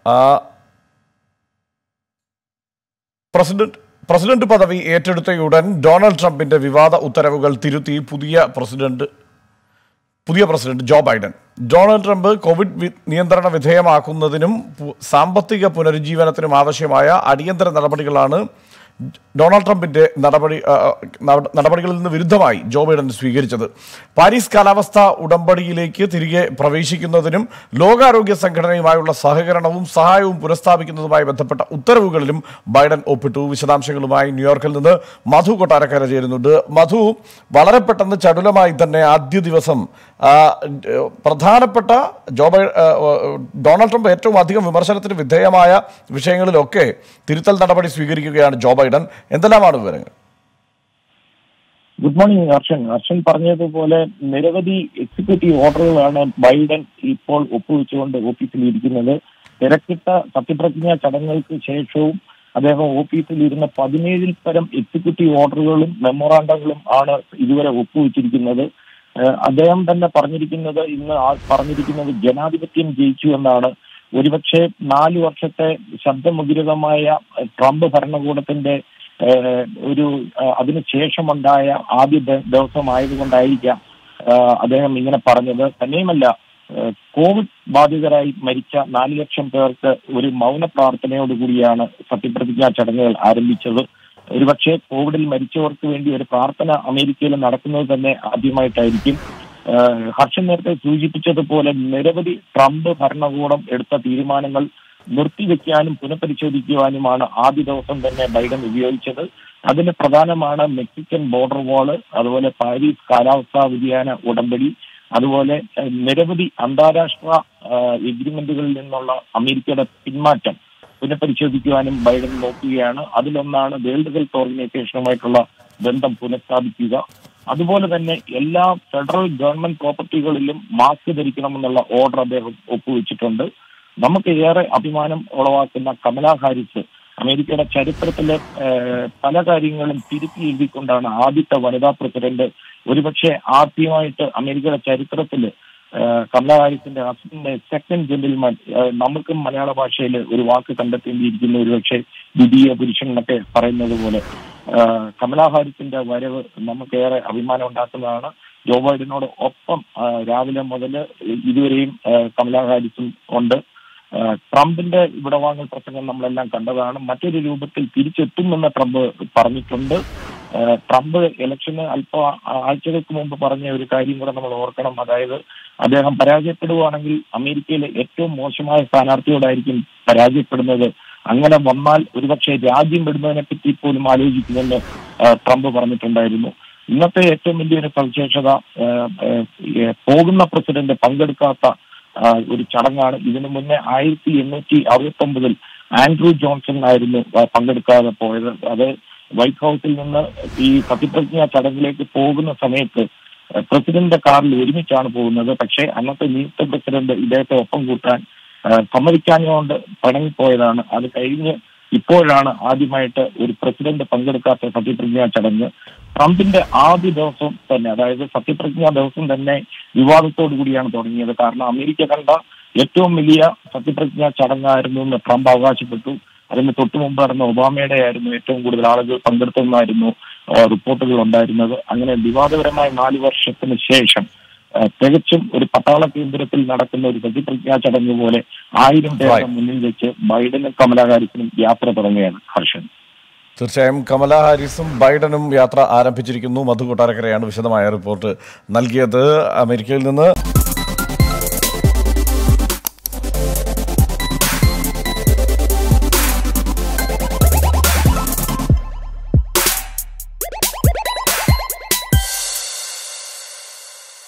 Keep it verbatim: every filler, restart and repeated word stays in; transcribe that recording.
President president പദവി ഏറ്റെടുത്തയുടൻ Donald ട്രംപിന്റെ വിവാദ ഉത്തരവുകൾ തിരുത്തി പുതിയ പ്രസിഡന്റ് പുതിയ president Joe Biden. Donald Trump covid നിയന്ത്രണ വിധേയമാക്കുന്നതിനും സാമ്പത്തിക പുനരുജ്ജീവനത്തിനും ആവശ്യമായ അടിയന്തര നടപടികളാണ് ഡൊണാൾഡ് ട്രംപിന്റെ നടപടി നടപടികളിൽ നിന്ന് വിരുദ്ധമായി ജോ ബൈഡൻ സ്വീകരിച്ചത്. പാരീസ് കാലാവസ്ഥാ ഉടമ്പടിയിലേക്ക് തിരികെ പ്രവേശിക്കുന്നതിനും ലോകാരോഗ്യ സംഘടനയുമായുള്ള സഹകരണവും സഹായവും പുനഃസ്ഥാപിക്കുന്നതുമായി ബന്ധപ്പെട്ട ഉത്തരവുകളിലും ബൈഡൻ ഒപ്പിട്ടു. വിശദാംശങ്ങളുമായി ന്യൂയോർക്കിൽ നിന്ന് മധു കൊട്ടാരക്കര ചേരുന്നുണ്ട്. മധു, വളരെ പെട്ടെന്ന് ചടുലമായി തന്നെ ആദ്യ ദിവസം പ്രധാനപ്പെട്ട ജോ ബൈ ഡൊണാൾഡ് ട്രംപ് ഏറ്റവും അധികം വിമർശനത്തിന് വിധേയമായ വിഷയങ്ങളിലൊക്കെ തിരുത്തൽ നടപടി സ്വീകരിക്കുകയാണ് ജോ ബൈഡൻ. എന്തെല്ലാമാണ് വിവരങ്ങൾ? Good morning Harshan. ഹർഷൻ പറഞ്ഞതുപോലെ നിരവധി എക്സിക്യൂട്ടീവ് ഓർഡറുകളാണ് ബൈഡൻ ഇപ്പോൾ ഒപ്പുവെച്ചുകൊണ്ട് ഓഫീസിൽ ഇരിക്കുന്നത്. തിരക്കിട്ട സത്യപ്രതിജ്ഞാ ചടങ്ങുകൾക്ക് ശേഷവും അദ്ദേഹം ഓഫീസിൽ ഇരുന്ന പതിനേഴിൽ പരം എക്സിക്യൂട്ടീവ് ഓർഡറുകളും മെമ്മോറാണ്ടങ്ങളും ആണ് ഇതുവരെ ഒപ്പുവെച്ചിരിക്കുന്നത്. അദ്ദേഹം തന്നെ പറഞ്ഞിരിക്കുന്നത് ഇന്ന് പറഞ്ഞിരിക്കുന്നത് ജനാധിപത്യം ജയിച്ചു എന്നാണ്. ഒരുപക്ഷെ നാലു വർഷത്തെ ശബ്ദമുഖരിതമായ ട്രംപ് ഭരണകൂടത്തിന്റെ ഒരു അതിനുശേഷമുണ്ടായ ആദ്യ ദിവസമായതുകൊണ്ടായിരിക്കാം അദ്ദേഹം ഇങ്ങനെ പറഞ്ഞത്. തന്നെയുമല്ല, കോവിഡ് ബാധിതരായി മരിച്ച നാല് ലക്ഷം പേർക്ക് ഒരു മൗന പ്രാർത്ഥനയോടുകൂടിയാണ് സത്യപ്രതിജ്ഞാ ചടങ്ങുകൾ ആരംഭിച്ചത്. ഒരുപക്ഷെ കോവിഡിൽ മരിച്ചവർക്ക് വേണ്ടി ഒരു പ്രാർത്ഥന അമേരിക്കയിൽ നടക്കുന്നത് തന്നെ ആദ്യമായിട്ടായിരിക്കും. ഹർഷൻ നേരത്തെ സൂചിപ്പിച്ചതുപോലെ നിരവധി ട്രംപ് ഭരണകൂടം എടുത്ത തീരുമാനങ്ങൾ നിർത്തിവെക്കാനും പുനഃപരിശോധിക്കുവാനുമാണ് ആദ്യ ദിവസം തന്നെ ബൈഡൻ ഉപയോഗിച്ചത്. അതിന് പ്രധാനമാണ് മെക്സിക്കൻ ബോർഡർ വാള്, അതുപോലെ പാരീസ് കാലാവസ്ഥാ വ്യതിയാന ഉടമ്പടി, അതുപോലെ നിരവധി അന്താരാഷ്ട്ര എഗ്രിമെന്റുകളിൽ നിന്നുള്ള അമേരിക്കയുടെ പിന്മാറ്റം പുനഃപരിശോധിക്കുവാനും ബൈഡൻ നോക്കുകയാണ്. അതിലൊന്നാണ് വേൾഡ് ഹെൽത്ത് ഓർഗനൈസേഷനുമായിട്ടുള്ള ബന്ധം പുനഃസ്ഥാപിക്കുക. അതുപോലെ തന്നെ എല്ലാ ഫെഡറൽ ഗവൺമെന്റ് പ്രോപ്പർട്ടികളിലും മാസ്ക് ധരിക്കണമെന്നുള്ള ഓർഡർ അദ്ദേഹം ഒപ്പുവെച്ചിട്ടുണ്ട്. നമുക്ക് ഏറെ അഭിമാനം ഉളവാക്കുന്ന കമലാ ഹാരിസ് അമേരിക്കയുടെ ചരിത്രത്തിലെ പല കാര്യങ്ങളും തിരുത്തി എഴുതിക്കൊണ്ടാണ് ആദ്യത്തെ വനിതാ പ്രസിഡന്റ്. ഒരുപക്ഷെ ആദ്യമായിട്ട് അമേരിക്കയുടെ ചരിത്രത്തിൽ കമലാ ഹാരിസിന്റെ ഹസ്ബൻഡ് സെക്കൻഡ് ജെന്റിൽമാൻ, നമുക്കും മലയാള ഭാഷയിൽ ഒരു വാക്ക് കണ്ടെത്തേണ്ടിയിരിക്കുന്ന ഒരുപക്ഷെ ദ്വിതീയ പുരുഷൻ എന്നൊക്കെ പറയുന്നത് പോലെ കമലാ ഹാരിസിന്റെ വരവ് നമുക്കേറെ അഭിമാനം ഉണ്ടാക്കുന്നതാണ്. ജോ ബൈഡനോട് ഒപ്പം രാവിലെ മുതൽ ഇതുവരെയും കമലാ ഹാരിസും ഉണ്ട്. ട്രംപിന്റെ ഇവിടെ വാങ്ങൽ പ്രസംഗം നമ്മളെല്ലാം കണ്ടതാണ്. മറ്റൊരു രൂപത്തിൽ തിരിച്ചെത്തുമെന്ന് ട്രംപ് പറഞ്ഞിട്ടുണ്ട്. ട്രംപ് ഇലക്ഷന് അല്പ ആഴ്ചകൾക്ക് മുമ്പ് പറഞ്ഞ ഒരു കാര്യം കൂടെ നമ്മൾ ഓർക്കണം. അതായത് അദ്ദേഹം പരാജയപ്പെടുകയാണെങ്കിൽ അമേരിക്കയിലെ ഏറ്റവും മോശമായ സ്ഥാനാർത്ഥിയോടായിരിക്കും പരാജയപ്പെടുന്നത്. അങ്ങനെ വന്നാൽ ഒരുപക്ഷെ രാജ്യം വിടുന്നതിനെ പറ്റി പോലും ആലോചിക്കുമെന്ന് ട്രംപ് പറഞ്ഞിട്ടുണ്ടായിരുന്നു. ഇന്നത്തെ ഏറ്റവും വലിയൊരു സവിശേഷത പോകുന്ന പ്രസിഡന്റ് പങ്കെടുക്കാത്ത ഒരു ചടങ്ങാണ്. ഇതിനു മുന്നേ ആയിരത്തി എണ്ണൂറ്റി അറുപത്തി ഒമ്പതിൽ ആൻഡ്രൂ ജോൺസൺ ആയിരുന്നു പങ്കെടുക്കാതെ പോയത്. അത് വൈറ്റ് ഹൗസിൽ നിന്ന് ഈ സത്യപ്രതിജ്ഞാ ചടങ്ങിലേക്ക് പോകുന്ന സമയത്ത് പ്രസിഡന്റിന്റെ കാറിൽ ഒരുമിച്ചാണ് പോകുന്നത്. പക്ഷേ അന്നത്തെ നിയുക്ത പ്രസിഡന്റ് ഇദ്ദേഹത്തെ ഒപ്പം കൂട്ടാൻ സമ്മതിക്കാഞ്ഞുകൊണ്ട് പിണങ്ങിപ്പോയതാണ്. അത് കഴിഞ്ഞ് ഇപ്പോഴാണ് ആദ്യമായിട്ട് ഒരു പ്രസിഡന്റ് പങ്കെടുക്കാത്ത സത്യപ്രതിജ്ഞാ ചടങ്ങ്. ട്രംപിന്റെ ആദ്യ ദിവസം തന്നെ, അതായത് സത്യപ്രതിജ്ഞാ ദിവസം തന്നെ വിവാദത്തോടു കൂടിയാണ് തുടങ്ങിയത്. കാരണം അമേരിക്ക കണ്ട ഏറ്റവും വലിയ സത്യപ്രതിജ്ഞാ ചടങ്ങായിരുന്നു എന്ന് ട്രംപ് അവകാശപ്പെട്ടു. അതിന് തൊട്ടു മുമ്പ് നടന്ന ഒബാമയുടെ ആയിരുന്നു ഏറ്റവും കൂടുതൽ ആളുകൾ പങ്കെടുത്തെന്നായിരുന്നു റിപ്പോർട്ടുകൾ ഉണ്ടായിരുന്നത്. അങ്ങനെ വിവാദപരമായ നാല് വർഷത്തിന് ശേഷം തികച്ചും ഒരു പട്ടാള കേന്ദ്രത്തിൽ നടക്കുന്ന ഒരു സത്യപ്രതിജ്ഞാ ചടങ്ങ് പോലെ ആയിരം പേരുടെ മുന്നിൽ വെച്ച് ബൈഡനും കമലാ ഹാരിസിനും യാത്ര തുടങ്ങുകയാണ്. ഹർഷൻ, തീർച്ചയായും കമലാ ഹാരിസും ബൈഡനും യാത്ര ആരംഭിച്ചിരിക്കുന്നു. മധു കൊട്ടാരക്കരയാണ് വിശദമായ റിപ്പോർട്ട് നൽകിയത് അമേരിക്കയിൽ നിന്ന്.